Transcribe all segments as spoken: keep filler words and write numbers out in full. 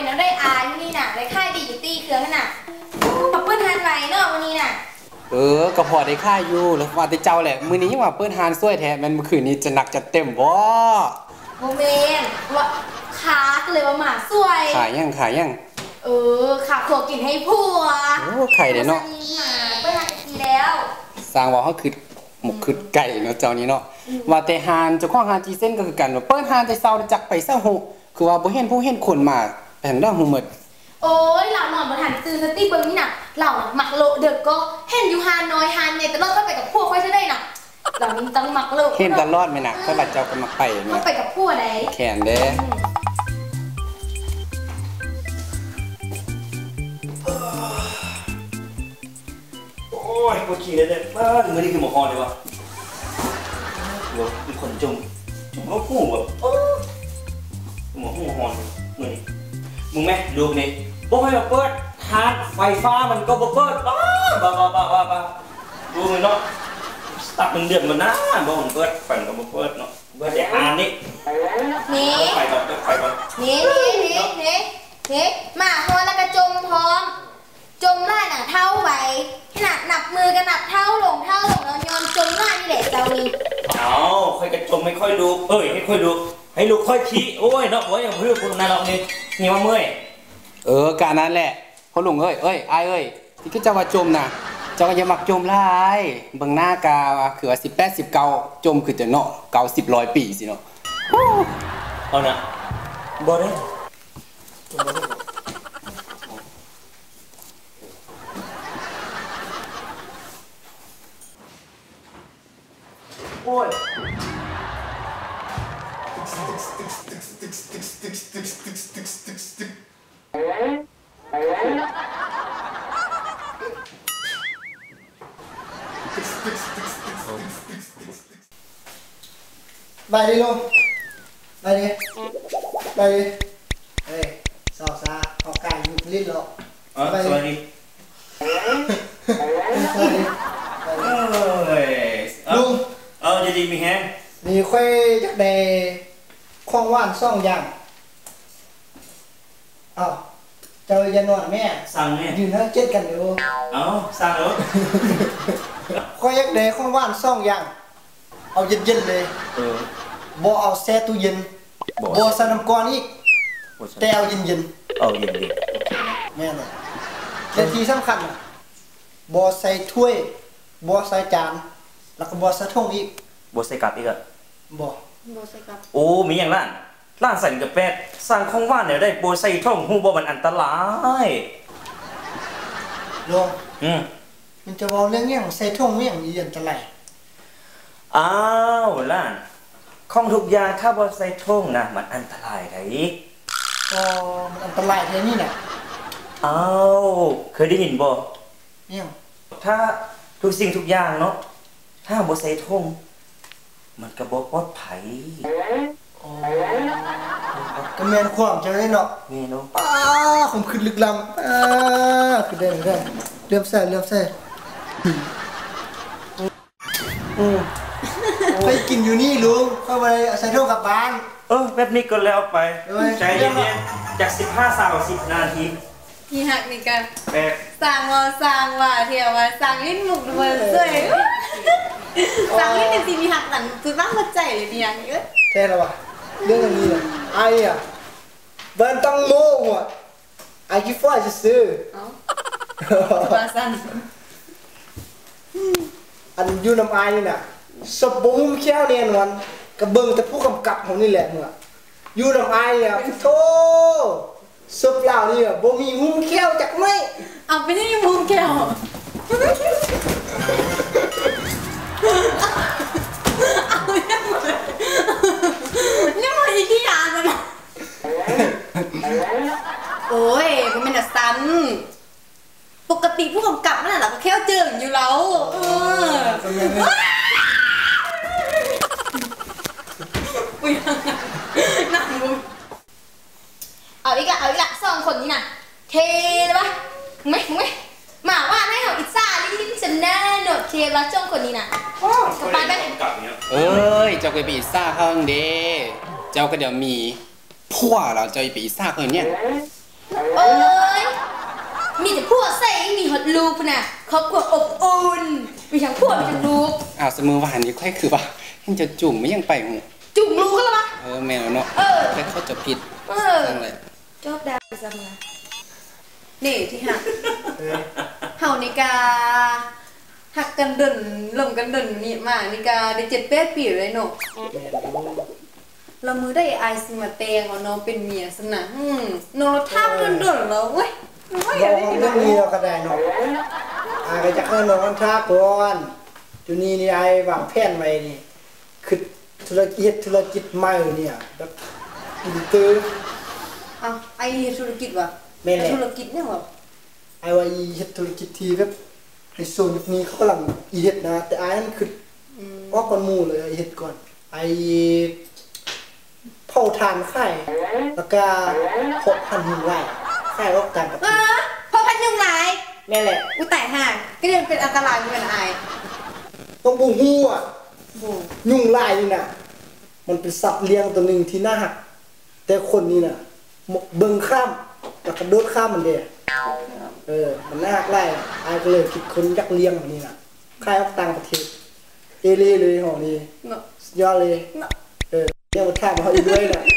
เป็นน้ำได้อายวันนี้น่ะได้ค่ายดีอยู่ตีเครื่องน่ะมาเปิ้ลทานไว้เนาะวันนี้น่ะเออก็พอได้ค่ายอยู่แล้วว่าแต่เจ้าแหละมื้อนี้ยังว่าเปิ้นทานซวยแท้มันเมื่อคืนนี้จะหนักจะเต็มบ่โมเมนว่าขาก็เลยว่าหมาสวยขายยังขายยังเออขาขอกินให้ผัวโอ้ไข่เด้เนาะหมาเปิ้ลทานดีแล้วสร้างว่าเฮาคือหมกคือไก่เนาะเจ้านี้เนาะว่าแต่หานเจ้าของหานจีเส้นก็คือกันว่าเปิ้นหานแต่เช้าจักไปซะโหคือว่าบ่เห็นผู้เห็นคนมาแผ่นดอกหูหมดโอ้ยเหล่าหนอนบ่ทันตื่นสติเบิ่งนี่น่ะเหล่าหมักโลเด็กก็เห็นอยู่หานน้อยหานเนี่ยแต่เราก็ไปกับพวกค่อยซะได้น่ะเหล่านี้ต้องหมักโลเห็นตลอดมั้ยน่ะก็บัดเจ้าก็มักไปแม่ก็ไปกับพวกใดแขนเด้โอ้ยปวดขี้เลยเนี่ยบ้ามื้อนี้คือหมอคอเลยวะว่าเป็นคนจมจมเอาหูแบบเออหมอหูหอนมื้อนี้มึงแม่ดูนี่บ่ให้มาเปิดทานไฟฟ้ามันก็บ่เปิดบ้าบ้าบ้าบ้าบ้าบ้าดูมันเนาะตักมันเดือดมันนะบ่มันเปิดไฟก็บ่เปิดเนาะเปิดแต่อ่านนี่นี่ไฟก่อนไฟก่อนนี่นี่นี่นี่นี่มาฮอนแล้วก็จมพร้อมจมไล่น่ะเท่าไว้ขนาดนับมือกันนับเท่าลงเท่าลงแล้วยอนจมไล่นี่แหละเจ้านี่เอาค่อยกระจมไม่ค่อยดูเอ้ยให้ค่อยดูให้ลูกค่อยชี้โอ้ยเนาะโอ้ยเพื่อนคนนั้นเรานี่นี่ว่าเมื่อยเออการนั้นแหละพ่อลุงเอ้ยเอ้ยอ้ายเอ้ยที่คือเจ้าว่าจมน่ะเจ้าก็อย่ามักจมหลายเบิ่งหน้ากาคือว่าสิบแปด สิบเก้าจมคือจะเนาะเก้าสิบ ร้อยปีสิเนาะเอาน่ะบ่ได้โอ้ยไปดิลุงไปดิไปดิเฮ้ยสาวซาเอาไก่อยู่ลิ้นหรอกไปสวัสดีสวัสดีลุงเออจะดีมีแฮงมีค่อยจากในคลองว่านซ่องยางอ้าวเจ้าอย่านอนแม่สั่งแม่ยืนทั้งเจ็ดกันอยู่เอ้าสั่งแล้วค่อยจากในคลองว่านซ่องยางเอาเย็นๆเลยเออบ่เอาแช่ตู้เย็นบ่ใส่น้ำก้อนอีกแต่เอาเย็นๆเอาเย็นๆแม่น่ะแต่ที่สำคัญน่ะบ่ใส่ถ้วยบ่ใส่จานแล้วก็บ่ใส่ถุงอีกบ่ใส่กัดอีกอ่ะบ่บ่ใส่กัดโอ้มีอย่างนั้นร้านใส่กระแปดสั่งของว่านเนี่ยได้บ่ใส่ถุงฮู้บ่มันอันตรายลุงอืมมันจะเว้าเรื่องหยังใส่ถุงเรื่องอีอันตรายอ้าวล่ะของทุกอย่างถ้าบ่ใส่ถุงนะมันอันตรายไดก็มันอันตรายแท้นี่น่ะอ้าวเคยได้ยินบ่เนี่ยถ้าทุกสิ่งทุกอย่างเนาะถ้าบ่ใส่ถุงมันก็บ่ปลอดภัยอ๋อก็แม่นความจังได๋เนาะแม่เนาะอ้าผมขึ้นลึกล้ำอ่าคือได้ได้เริ่มแซ่เริ่มแซ่อือไปกินอยู่นี่ลุงเข้าไปใส่ถุงกลับบ้านเออแบบนี้ก็แล้วไปใจเย็นๆจากสิบห้า สามสิบนาทีพี่หักนี่กันสั่งว่าสั่งว่าเที่ยวว่าสั่งลิ้นหมุกมันสวยสั่งลิ้นในซีมีหักหนังคือบ้างมาใจเลยเนี่ยเอ้ยแค่ละวะเรื่องนี้แหละไอ้อะมันต้องโม่หมดไอ้ที่ฟ้าจะซื้อเอ้าบาสันอันยูน้ำไอ้นี่น่ะสบู่หุ้มแค่เนียนวันกระเบื้องแต่ผู้กำกับของนี่แหละมึงอะยูน้ำไอ้เนี่ยโธ่ซุปเหล้านี่อ่ะบ่มีหุ้มแก้วจักไหมเอาไปนี่หุ้มแก้วเอาเนี่ยมาเนี่ยมาอีกที่ยานมันโอ้ยมันเป็นสันปกติผู้กำกับนั่นแหละก็แค่เจออยู่แล้วเออนั่งมุมเอาอีกอะเอาอีกอะสองคนนี้น่ะเทเลยปะไม่ไม่หมาว่าให้เขาอิซ่าลิ้นฉันแน่หนดเทแล้วจ้องคนนี้น่ะไปไปเอ้ยเจ้าก็ไปอิซ่าเขาเด้เจ้าก็เดี๋ยวมีผัวเราเจ้าไปอิซ่าเขาเนี่ยเอ้ยมีแต่พวกใส่มีฮอตลูกน่ะครอบครัวอบอุ่นมีทั้งพวกมีทั้งลูกอ้าวเสมอว่าหันนี่ค่อยคือว่ายังจะจุ่มไม่ยังไปหูจุ่มลูกกันแล้วปะเออแมวเนาะเออแค่เขาจะผิดเออนั่นแหละชอบดาวไปซะมานี่ที่หักเออเฮานิกาหักกันเดินลมกันเดินนี่มานิกาได้เจ็ดแปดปีเลยเนาะแม่รู้เรามือได้ไอซิมาเตงเอาน้องเป็นเมียสนะอืมน้องเราทำเดินเดินแล้วเว้ยไม่บอยาอกได้ว่ากินเรื่องนี้เราก็ได้เนาะอาก็จะเข้านอนท่าก่อนจุนี้นี่ไอ้วางแผนไว้นี่คือธุรกิจธุรกิจใหม่เนี่ยแบบอินเตอร์เอาไอธุรกิจวะแม่นแหละธุรกิจเนี่ยวะไอ้ว่าอีเฮ็ดธุรกิจที่แบบไฮโซยุคนี้เขากำลังอีเฮ็ดนะแต่ไอ้นั่นคือออกก่อนหมู่เลยไอ้เฮ็ดก่อนไอ้เผาถ่านไข่แล้วก็พกพันหินไร่ไข่ออกจากเออพอพันยุงหลายแม่แหละกูแต่ห่างก็ยังเป็นอันตรายเหมือนไอต้องบูฮู้อ่ะบูยุงลายนี่น่ะมันเป็นสัตว์เลี้ยงตัวหนึ่งที่น่าหักแต่คนนี้น่ะหมกเบิ่งข้ามแล้วก็โดดข้ามมันเด้เออมันน่าหักไล่ไอ้ก็เลยคิดคนยักษ์เลี้ยงแบบนี้น่ะค่ายออกต่างประเทศเอเล่เลยหอนี้เนาะสุดยอดเลยเนาะเออเรียกว่าท่ามาเขาอีกด้วยน่ะ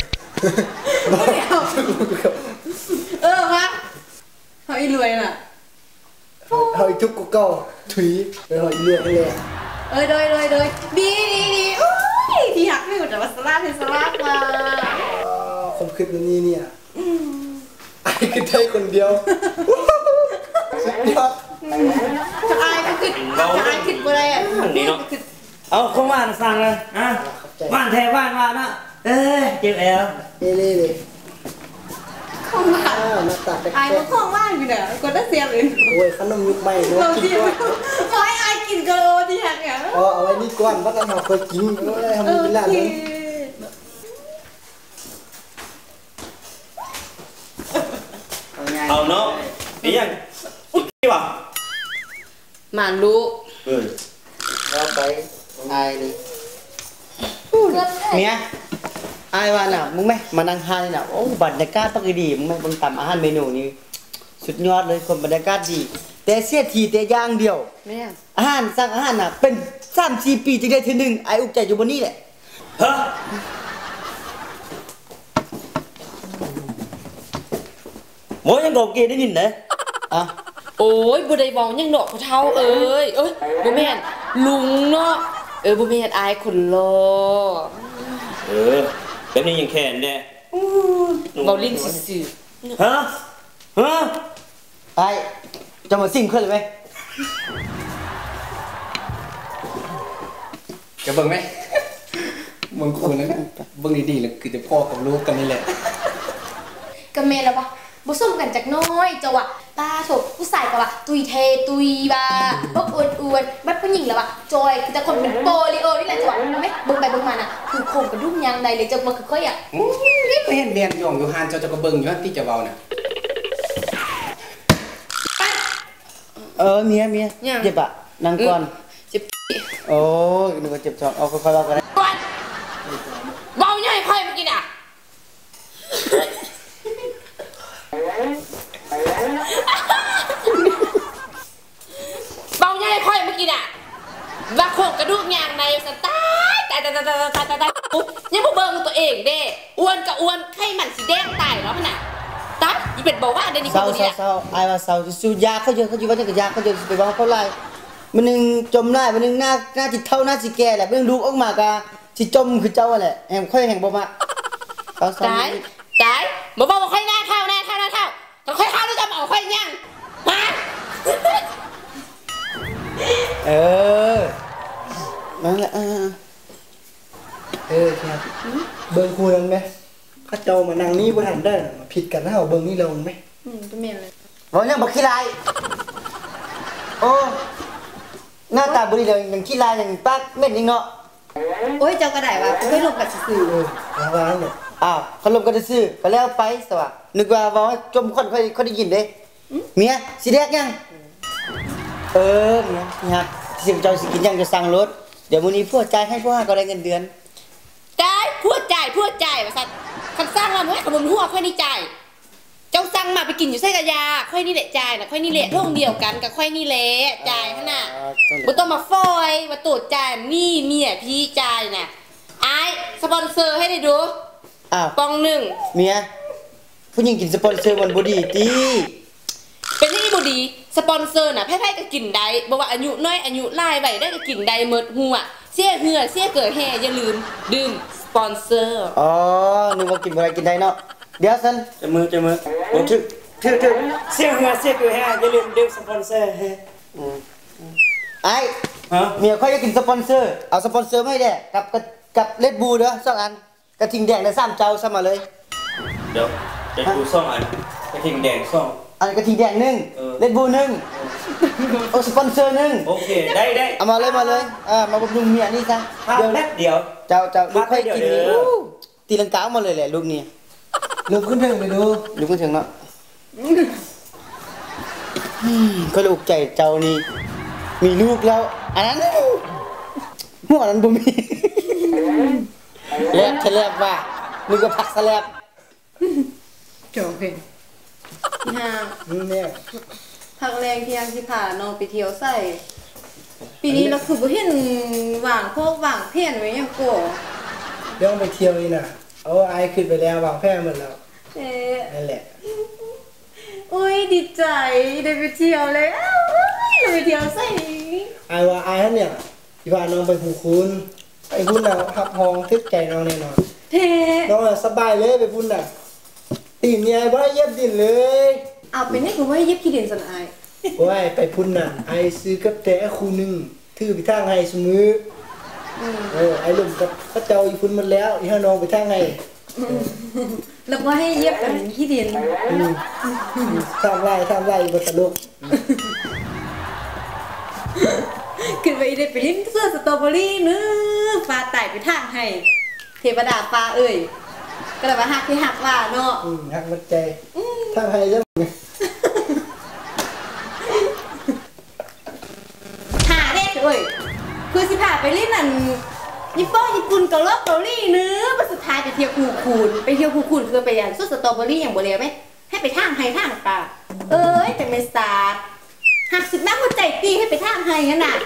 เออมาเขาอีรวยน่ะเขาอีทุกกูเก่าถุยไปเขาอีเลือดไปเลยเออโดยโดยโดยดีดีดีอุ้ยที่หักไม่หมดแต่ว่าสลัดเป็นสลัดมาผมคิดแบบนี้เนี่ยไอ้คือไทยคนเดียวสุดยอดจะอายก็คิดจะอายคิดอะไรอ่ะเอาเข้าบ้านฟังเลยอ่ะบ้านแท้บ้านมานะเอ้ยเจ็บแอลเอเล่เลยของบ้านอ้าวหน้าตาแปลอายกมันของบ้านอยู่เนี่ยก็ได้เสียเลยๆโอ้ยขนมยุคใหม่เนาะเรากินเสียก่อนขอให้อายกินกะโลที่หักเนี่ยอ๋อเอาไว้นี่ก่อนวัดเราเคยกินเอ้ยทำโอเป็นร้านเคนั้นเอาเนาะไอ้ยังอุ๊ยนี่วะมาลูกเออเราไปไอ้นี่เมียไอ้ว่าน่ะมึงไหมมานั่งทานนี่น่ะโอ้บรรยากาศปกดีมึงไหมมึงตำอาหารเมนูนี้สุดยอดเลยคนบรรยากาศดีแต่เสียทีแต่อย่างเดียวแม่อาหารสั่งอาหารน่ะเป็นสามสี่ปีจึงได้ทีหนึ่งไอ้อุกใจอยู่บนนี้แหละฮะโมยังกบเกได้ยินนะอ่ะโอ้ยบ่ได้บอกยังดอกเขาเท่าเอ้ยเอ้ยบ่แม่นลุงเนาะเออบ่แม่นอายคนรอเออแบบนี้ยังแค้นแน่เบาลิ้นซื่อฮะฮะไอ้จะมาซิ่งขึ้นเลยไหมจะเบิ่งไหมเบิ่งคนนั้นเบิ่งดีๆแล้วคือจะพ่อกับลูกกันนี่แหละกับเมแล้วปะบุส้มกันจากน้อยจะวะตาโถผู้ชายกับวะตุยเทตุยบาบกอวนอวนบัดผู้หญิงแล้ววะจอยคือแต่คนเป็นโปลิโอนี่แหละจะวะรู้ไหมเบิ่งไปเบิ่งมาน่ะคือโครงกระดุมยางใดเลยจะมาคือค่อยอ่ะอื้อนี่ก็เห็นเรียนย่องอยู่หานเจ้าจะก็เบิ่งอยู่หั่นที่จะเว้าน่ะเออเมียเมียเจ็บอะนั่งก่อนๆเจ็บโอ้ยนึกว่าเจ็บท้องเอาค่อยๆเอากันได้ก่อนเบาใหญ่ค่อยเมื่อกี้น่ะเบาใหญ่ค่อยเมื่อกี้น่ะว่าโครงกระดูกยางในสตายตายตายตายตายตายตายตายปุ๊บยังบ่เบิ่งตัวเองเด้อ้วนก็อ้วนไข้มันสิแดงตายแล้วมันน่ะตายอีเป็ดบอกว่าเดี๋ยวนี้เศร้าคนเศนี้ร้าน่ะเศร้าไอ้ว่าเศร้าสู้ยาเขาเยอะเขาอยู่ว่าจะกับยาเขาเยอะไปว่าเขาไล่มันนึงจมได้มันนึงหน้าหน้าจิตเท่าหน้าจิตแก่แหละมันนึงดูออกมากะจิจมคือเจ้าแหละแห่งค่อยแห่งบ่มาเอาซ้ตายตายบอกว่าค่อยหน้าเท่าหน้าเท่าหน้าเท่าแต่ค่อยเท่าแล้วจะเอาค่อยยังมาเออนั่นแหละเออเออครับเบิ่งคุยกันไหมข้าเจ้ามานั่งนี่บ่ทันได้มาผิดกันนะเอาเบิ่งนี่เราไหมอืมก็เมนเลยบอกยังบอกขี้ลายโอ้หน้าตาบุรีเลยอย่างขี้ลายอย่างปากเม็ดนี่เนาะโอ้ยเจ้าก็ได้วะไม่ลงกับสื่อเออเอาวางเนี่ยอ้าวเขาลงกันจะซื้อก็แล้วไปสวะนึกว่าบอกให้จมคนค่อยค่อยได้ยินเด้เมียสิแดกยังเออเมียนี่ฮะสิเจ้าสิกินยังจะสั่งรถเดี๋ยวมื้อนี้พวกจ่ายให้พวกก็ได้เงินเดือนจ่ายพูดจ่ายพูดจ่ายว่าสัตว์คันสร้างมาเมื่อขนมหัวค่อยนี่จ่ายจ้าสั่งมาไปกินอยู่ไส้กะยาค่อยนี่แหละจ่ายนะค่อยนี่แหละท่องเดียวกันกับค่อยนี่แหละจ่ายขนาดบ่ต้องมาฟอยมาตรวจจ่ายมีเมียพี่จ่ายน่ะไอ้สปอนเซอร์ให้ได้ดูอ้าวปองหนึ่งเมียผู้หญิงกินสปอนเซอร์มันบ่ดีติเป็นที่บ่ดีสปอนเซอร์น่ะไผๆก็กินได้บ่ว่าอายุน้อยอายุหลายไว้ได้ก็กินได้หมดหัวเสียเหือเสียเกิดแห่อย่าลืมดื่มสปอนเซอร์อ๋อนึกว่ากินบ่ได้กินได้เนาะเดี๋ยวซั่นจะมือจะมือโอ้ถึกถึกถึกเสียงหัวเสียงคือแฮะอย่าลืมดื่มสปอนเซอร์ไอ้ฮะเมียค่อยจะกินสปอนเซอร์เอาสปอนเซอร์มาให้แด้กับกับกับเลดบูเด้อสองอันกระทิงแดงได้สามเจ้าซ้ำมาเลยเดี๋ยวจะดูซ่องอันกระทิงแดงซ่องอันกระทิงแดงหนึ่งเออเลดบูหนึ่งโอ้สปอนเซอร์หนึ่งโอเคได้ได้เอามาเลยมาเลยอ่ามาบำรุงเมียนี่ซะพักเดี๋ยวแป๊บเดียวเจ้าเจ้าลูกค่อยพักกินเดี๋ยวนี่เด้ออู้ตีลังกาออกมาเลยแหละลูกนี่ลูกขึ้นถึงไปดูลูกขึ้นถึงเนาะอืมก็ลูกใจเจ้านี่มีลูกแล้วอันนั้นหัวอันนั้นบ่มีแลบทะแลบว่านึกว่าผักสแลบจบเพลงฮ่านี่แน่พักแรงที่ยังที่ผ่าน้องไปเที่ยวใส่ปีนี้เราคือบ่เห็นหว่างพวกหว่างเพี้ยนไว้ยังโกเรื่องไปเที่ยวนี่น่ะเอาไอ้ขึ้นไปแล้ววางแผนหมดแล้วเอ๊ะนั่นแหละอุ้ยดีใจได้ไปเที่ยวเลยอ้าวเราไปเที่ยวใส่ไอ้ว่าไอ้ท่านเนี่ยที่พาน้องไปหูคุณไปพุ่นน่ะพับห้องทึกใจน้องแน่นอนเท่น้องน่ะสบายเลยไปพุ่นน่ะตีมเนี่ยไอ้บ่ได้เย็บดินเลยเอาเป็นนี่คือว่าเย็บขี้ดินสันอายโอ้ยไปพุ่นน่ะไอ้ซื้อกับแต่คู่หนึงถือไปทางให้ซุมืออืมเออไอ้ลุงกับพระเจ้าอีพุ่นหมดแล้วอีห้าน้องไปทางให้แล้วก็ให้เย็บเป็นขี้ดินอืมทำไรทำไรบ่ตลกขึ้นไปได้ไปลิ้นเสื้อสตรอเบอรี่นึกฟ้าไต่ไปทางให้เทวดาฟ้าเอ้ยก็เลยว่าหักที่หักว่าเนาะอืมหักมัดใจทางให้แล้วหาเด็กเอ้ยคือสิพาไปลิ้นนั่นญี่ปุ่นญี่ปุ่นเกาหลีเกาหลีเนื้อมาสุดท้ายไปเที่ยวคูคูนไปเที่ยวคูคูนคือไปอย่างสุดสตรอเบอรี่อย่างบ่เลียวไหมให้ไปทางไฮทางป่าเอ้ยแต่ไม่สาดหักสุดแม่หัวใจตีให้ไปทางไฮงั้นน่ะ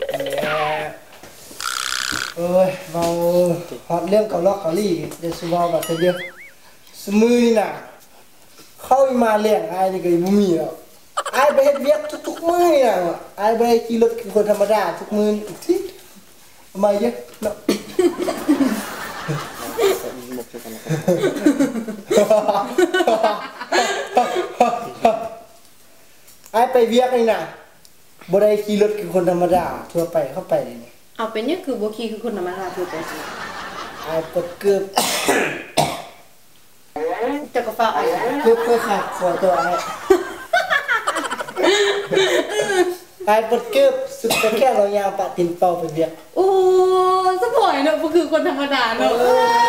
เอ้ยเราฮอตเรื่องเกาหลีเกาหลีเดี๋ยวสมองแบบเดียวสมือนี่น่ะเข้ามาเลี้ยงไอ้นี่ก็บ่มีแล้วไอ้ไปเฮ็ดเวียกทุกๆมื้อนี่น่ะไอ้ไปขี่รถคือคนธรรมดาทุกมื้ออีกทีมาเยอะเนาะ ไอ้ไปเวียกนี่น่ะบ่ได้ขี่รถคือคนธรรมดาทั่วไปเข้าไปนี่เอาเป็นนี่คือโบคีคือคนธรรมดาทั่วไปไอ้ปดเกือบจะก็ฟ้าไอ้เกือบเพื่อขาดขอตัวไอ้ไอ้ปดเกือบสุดแต่แค่เรายาวปะตินเป่าไปเวียกโอ้สปอยเนาะก็คือคนธรรมดาเนาะ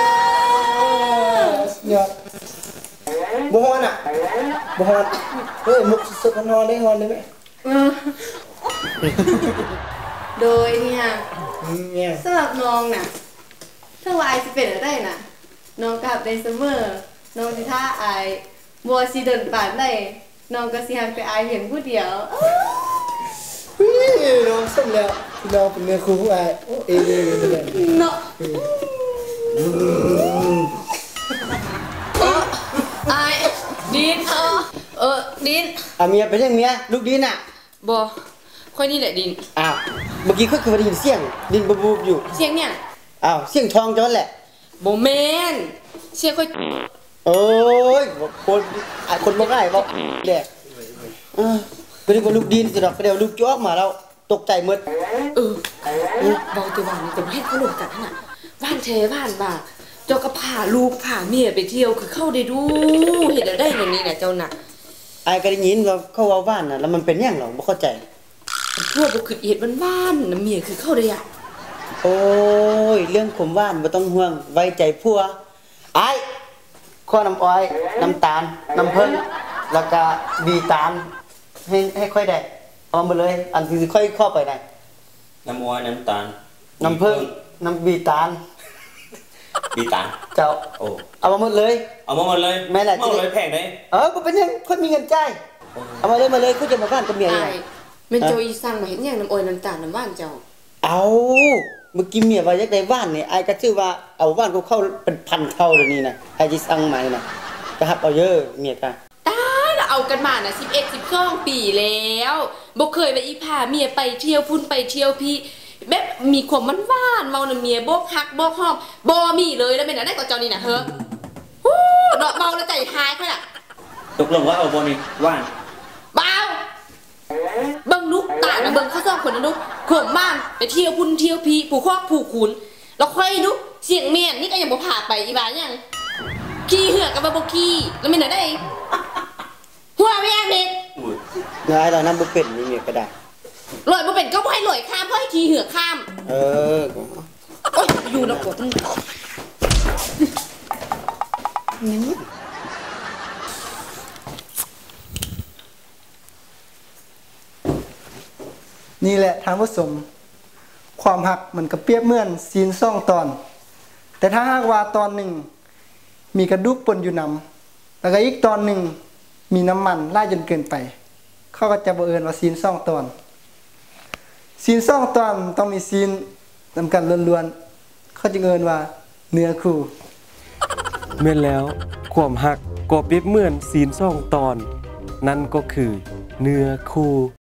ยอดบ่ฮอนอ่ะบ่ฮอนเฮ้ยมุกสุดๆฮอนได้ฮอนได้ไหมเออโดยเนี่ยอืมเนี่ยสำหรับน้องน่ะถ้าว่าไอสิเป็นอะไรน่ะน้องกับในซัมเมอร์น้องสิท่าไอบัวสิเดินป่านได้น้องก็สิหันไปไอเห็นผู้เดียวอุ้ยน้องสมแล้วที่น้องเป็นเนื้อคู่ไอ้โอ้เอเอเลยเนาะไอดินเออเออดินอ่ะเมียเป็นยังเมียลูกดินอ่ะบอค่อยนี่แหละดินอ้าวเมื่อกี้ก็คือได้ยินเสียงดินบูบๆอยู่เสียงเนี่ยอ้าวเสียงทองจอนแหละโบแมนเสียงค่อยโอ้ยคนอ่ะคนบ่ได้บ่แหละเออก็นึกว่าลูกดินสิดอกก็เดี๋ยวลูกจ้อกมาแล้วตกใจหมดเออเบาตัวบ้านนี่แต่ไม่ให้เขาหลงกันน่ะบ้านเทบ้านบ่าเจ้าก็พาลูกพาเมียไปเที่ยวคือเข้าได้ดูเห็นได้แบบนี้น่ะเจ้าน่ะไอ้ก็ได้ยินว่าเขาเว้าบ้านน่ะแล้วมันเป็นหยังหรอบ่เข้าใจพวกบุคือเอ็ดบ้านๆนะเมียคือเข้าได้อ่ะโอ้ยเรื่องขมหวานบ่ต้องห่วงไว้ใจผัวไอ้ข้อน้ำอ้อยน้ำตาลน้ำผึ้งแล้วก็บีตาลให้ให้ค่อยได้เอามาเลย อันที่สิค่อยเข้าไปได้น้ำอ้อยน้ำตาลน้ำผึ้งน้ำบีตาลปีตาเจ้าโอ้เอามาหมดเลยเอามาหมดเลยแม่แหละเอาเลยแพงเลยเออกูเป็นยังคนมีเงินจ่ายเอามาเลยมาเลยกูจะมาบ้านกับเมียไอ้ยังไงแม่นเจ้าอีสั่งมาเห็นอย่างน้ำอ้อยน้ำตาลน้ำว่านเจ้าเอาเมื่อกี้เมียว่าอยากได้บ้านนี่ไอ้ก็ชื่อว่าเอาบ้านกูเข้าเป็นพันเข้าเดี๋ยวนี้นะไอ้ที่สั่งมานี่นะจะหับเอาเยอะเมียกันตายแล้วเอากันมาน่ะสิบเอ็ด สิบสองปีแล้วบ่เคยไปอีพาเมียไปเที่ยวพุ่นไปเที่ยวพี่แบบมีความมันหวานเมาน่ะเมียบ่ฮักบ่หอมบ่มีเลยแล้วแม่นได้กับเจ้านี่น่ะเฮ้อฮู้ดอกเมาแล้วใจหายค่อยน่ะตกลงว่าเอาบอนี่ว่านเบาเบิ่งลูกตาน่ะเบิ่งเขาสองคนน่ะลูกข่มบ้านไปเที่ยวพุ่นเที่ยวพี่ผู้ครอบผู้ขุนแล้วค่อยลูกเสียงเมียนนี่ก็ยังบ่พาไปอีบายังขี้เหือกกับบ่บ่ขี้แล้วแม่นได้หัวแม่เม็ดอุ้ยนายเรานั่งบุเป็นนี่เมียก็ได้ลอยบ่เป็นก็บ่ให้ลอยข้ามเพราะให้ขี้เหือกข้ามเออโอ๊ยอยู่นะกดมึงนี่แหละทางผู้ชมความหักมันก็เปรียบเหมือนซีนซ่องตอน แต่ถ้าหากว่าตอนหนึ่งมีกระดูกปนอยู่นำแล้วก็อีกตอนหนึ่งมีน้ำมันล่าจนเกินไป เขาก็จะบ่เอิ้นว่าซีนซ่องตอนซีนซ่องตอนต้องมีซีนนำกันล้วนๆเขาจึงเอิ้นว่าเนื้อคู่แม่นแล้วความหักก็เปรียบเหมือนศีลสองตอน นั่นก็คือเนื้อคู่